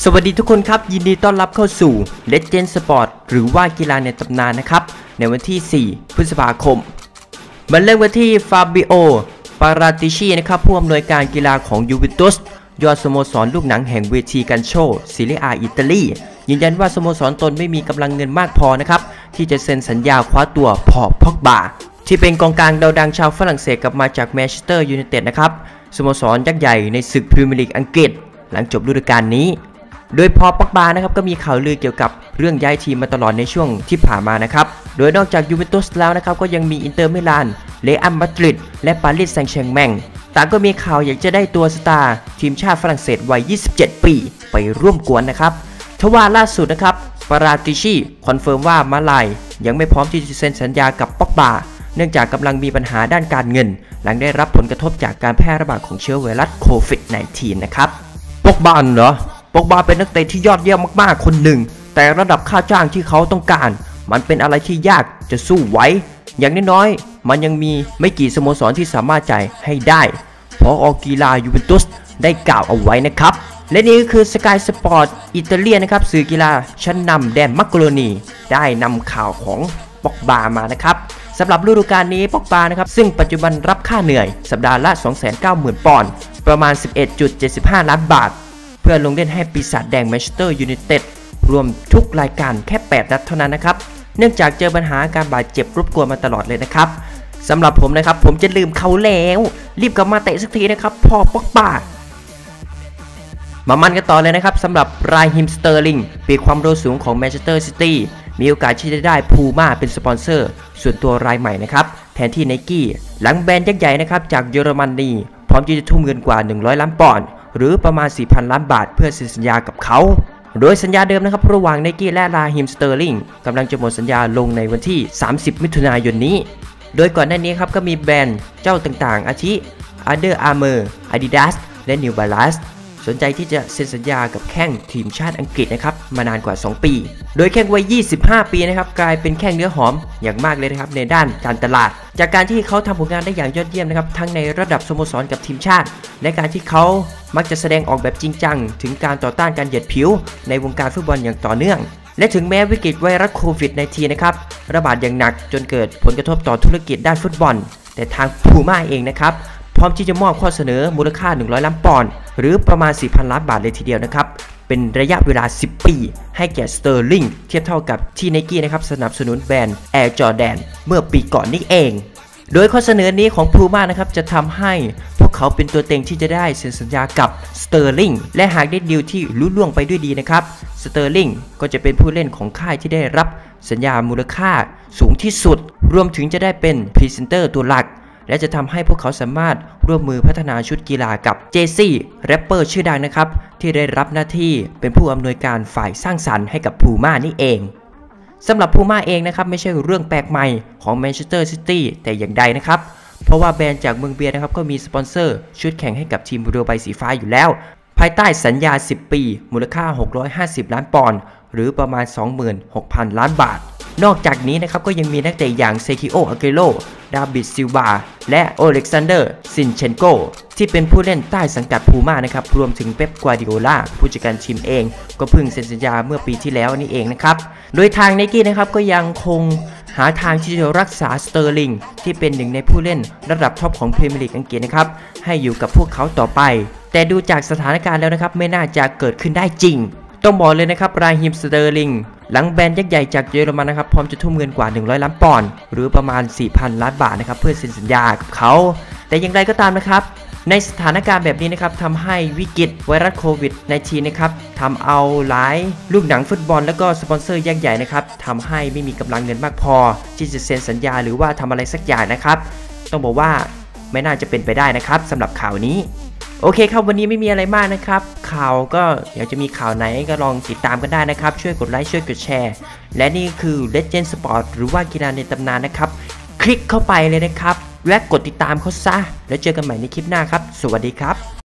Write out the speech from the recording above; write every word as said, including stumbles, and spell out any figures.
วัสดีทุกคนครับยินดีต้อนรับเข้าสู่ Legend Sport หรือว่ากีฬาในตำนานนะครับในวันที่สี่พฤษภาคมมันเริ่มกันที่ฟาบิโอปาราติชีนะครับผู้อำนวยการกีฬาของยูเวนตุสยอดสโมสรลูกหนังแห่งเวทีกันโชซีเรียอาอิตาลียืนยันว่าสโมสรตนไม่มีกำลังเงินมากพอนะครับที่จะเซ็นสัญญาคว้าตัวพอพ็อกบาที่เป็นกองกลางดาวดังชาวฝรั่งเศสกลับมาจากแมนเชสเตอร์ยูไนเต็ดนะครับสโมสรยักษ์ใหญ่ในศึกพรีเมียร์ลีกอังกฤษหลังจบฤดูกาลนี้โดยพอป็อกบานะครับก็มีข่าวลือเกี่ยวกับเรื่องย้ายทีมมาตลอดในช่วงที่ผ่านมานะครับโดยนอกจากยูเวนตุสแล้วนะครับก็ยังมีอินเตอร์มิลานเรอัลมาดริดและปารีสแซงต์แชร์แมงต่างก็มีข่าวอยากจะได้ตัวสตาร์ทีมชาติฝรั่งเศสวัยยี่สิบเจ็ดปีไปร่วมกวนนะครับทว่าล่าสุดนะครับปาราติชีคอนเฟิร์มว่ามาลายยังไม่พร้อมที่จะเซ็นสัญญากับป็อกบาเนื่องจากกำลังมีปัญหาด้านการเงินหลังได้รับผลกระทบจากการแพร่ระบาดของเชื้อไวรัสโควิด สิบเก้า นะครับป็อกบาเหรอป็อกบาเป็นนักเตะที่ยอดเยี่ยมมากๆคนหนึ่งแต่ระดับค่าจ้างที่เขาต้องการมันเป็นอะไรที่ยากจะสู้ไหวอย่างน้อยๆมันยังมีไม่กี่สโมสรที่สามารถจ่ายให้ได้เพราะออกีฬายูเวนตุสได้กล่าวเอาไว้นะครับและนี่ก็คือสกายสปอร์ตอิตาเลียนนะครับสื่อกีฬาชั้นนำแดนมักโกโรนีได้นำข่าวของป็อกบามานะครับสำหรับฤดูกาลนี้ป็อกบานะครับซึ่งปัจจุบันรับค่าเหนื่อยสัปดาห์ละ สองแสนเก้าหมื่น ปอนด์ประมาณ สิบเอ็ดจุดเจ็ดห้า ล้านบาทเพื่อลงเล่นให้ปีศาจแดงแมนเชสเตอร์ยูไนเต็ดรวมทุกรายการแค่แปดนัดเท่านั้นนะครับเนื่องจากเจอปัญหาการบาดเจ็บรบกวนมาตลอดเลยนะครับสำหรับผมนะครับผมจะลืมเขาแล้วรีบกลับมาเตะสักทีนะครับพอป็อกบามามันกันต่อเลยนะครับสำหรับราฮิมสเตอร์ลิงปีกความเร็วสูงของแมนเชสเตอร์ซิตี้มีโอกาสที่จะได้พูม่าเป็นสปอนเซอร์ส่วนตัวรายใหม่นะครับแทนที่ไนกี้หลังแบรนด์ยักษ์ใหญ่นะครับจากเยอรมนีพร้อมที่จะทุ่มเงินกว่าหนึ่งร้อยล้านปอนด์หรือประมาณ สี่พัน ล้านบาทเพื่อเซ็นสัญญากับเขาโดยสัญญาเดิมนะครับระหว่างไนกี้และราฮิมสเตอร์ลิงกำลังจะหมดสัญญาลงในวันที่สามสิบมิถุนายนนี้โดยก่อนหน้านี้ครับก็มีแบรนด์เจ้าต่างๆอาทิ Under Armour Adidas และ New Balance สนใจที่จะเซ็นสัญญากับแข้งทีมชาติอังกฤษนะครับมานานกว่าสองปีโดยแข้งวัยยี่สิบห้าปีนะครับกลายเป็นแข้งเนื้อหอมอย่างมากเลยนะครับในด้านการตลาดจากการที่เขาทำผลงานได้อย่างยอดเยี่ยมนะครับทั้งในระดับสโมสรกับทีมชาติและการที่เขามักจะแสดงออกแบบจริงจังถึงการต่อต้านการเหยียดผิวในวงการฟุตบอลอย่างต่อเนื่องและถึงแม้วิกฤตไวรัสโควิด สิบเก้า นะครับระบาดอย่างหนักจนเกิดผลกระทบต่อธุรกิจด้านฟุตบอลแต่ทางพูม่าเองนะครับพร้อมที่จะมอบข้อเสนอมูลค่าหนึ่งร้อยล้านปอนด์หรือประมาณ สี่พัน ล้านบาทเลยทีเดียวนะครับเป็นระยะเวลาสิบปีให้แก่สเตอร์ลิงเทียบเท่ากับที่ไนกี้นะครับสนับสนุนแบรนด์ Air Jordan เมื่อปีก่อนนี้เองโดยข้อเสนอนี้ของพูม่านะครับจะทำให้พวกเขาเป็นตัวเต็งที่จะได้เซ็นสัญญากับสเตอร์ลิงและหากได้ดีลที่ลุล่วงไปด้วยดีนะครับสเตอร์ลิงก็จะเป็นผู้เล่นของค่ายที่ได้รับสัญญามูลค่าสูงที่สุดรวมถึงจะได้เป็นพรีเซนเตอร์ตัวหลักและจะทำให้พวกเขาสามารถร่วมมือพัฒนาชุดกีฬากับเจซี่แรปเปอร์ชื่อดังนะครับที่ได้รับหน้าที่เป็นผู้อำนวยการฝ่ายสร้างสรรค์ให้กับพูม่านี่เองสำหรับพูม่าเองนะครับไม่ใช่เรื่องแปลกใหม่ของแมนเชสเตอร์ซิตี้แต่อย่างใดนะครับเพราะว่าแบรนด์จากเมืองเบียร์นะครับก็มีสปอนเซอร์ชุดแข่งให้กับทีมเรือใบสีฟ้าอยู่แล้วภายใต้สัญญาสิบปีมูลค่าหกร้อยห้าสิบล้านปอนด์หรือประมาณ สองหมื่นหกพัน ล้านบาทนอกจากนี้นะครับก็ยังมีนักเตะอย่างเซคิโอ อาเกโร ดาวิด ซิลวาและโอเล็กซานเดอร์ ซินเชนโกที่เป็นผู้เล่นใต้สังกัดพูม่านะครับรวมถึงเป๊ป กัวาร์ดิโอลาผู้จัดการทีมเองก็เพิ่งเซ็นสัญญาเมื่อปีที่แล้วนี่เองนะครับโดยทางไนกี้นะครับก็ยังคงหาทางที่จะรักษาสเตอร์ลิงที่เป็นหนึ่งในผู้เล่นระดับท็อปของพรีเมียร์ลีกอังกฤษนะครับให้อยู่กับพวกเขาต่อไปแต่ดูจากสถานการณ์แล้วนะครับไม่น่าจะเกิดขึ้นได้จริงต้องบอกเลยนะครับราฮิมสเตอร์ลิงหลังแบรนด์ยักษ์ใหญ่จากเยอรมันนะครับพร้อมจะทุ่มเงินกว่าหนึ่งร้อยล้านปอนด์หรือประมาณ สี่พัน ล้านบาทนะครับเพื่อเซ็นสัญญากับเขาแต่อย่างไรก็ตามนะครับในสถานการณ์แบบนี้นะครับทำให้วิกฤตไวรัสโควิด สิบเก้า นะครับทำเอาหลายลูกหนังฟุตบอลและก็สปอนเซอร์ยักษ์ใหญ่นะครับทำให้ไม่มีกำลังเงินมากพอที่จะเซ็นสัญญาหรือว่าทำอะไรสักอย่างนะครับต้องบอกว่าไม่น่าจะเป็นไปได้นะครับสำหรับข่าวนี้โอเคครับวันนี้ไม่มีอะไรมากนะครับข่าวก็เดี๋ยวจะมีข่าวไหนก็ลองติดตามกันได้นะครับช่วยกดไลค์ช่วยกดแชร์และนี่คือ Legend Sport หรือว่ากีฬาในตำนานนะครับคลิกเข้าไปเลยนะครับและกดติดตามเขาซะแล้วเจอกันใหม่ในคลิปหน้าครับสวัสดีครับ